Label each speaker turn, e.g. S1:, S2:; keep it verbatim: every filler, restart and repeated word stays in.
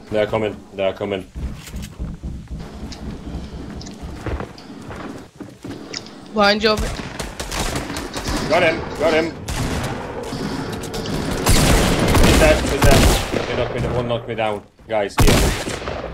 S1: They're coming. They're coming.
S2: Behind you.
S1: Got him. Got him. He's dead. He's dead. They knocked me. One knocked me down. Guys, here.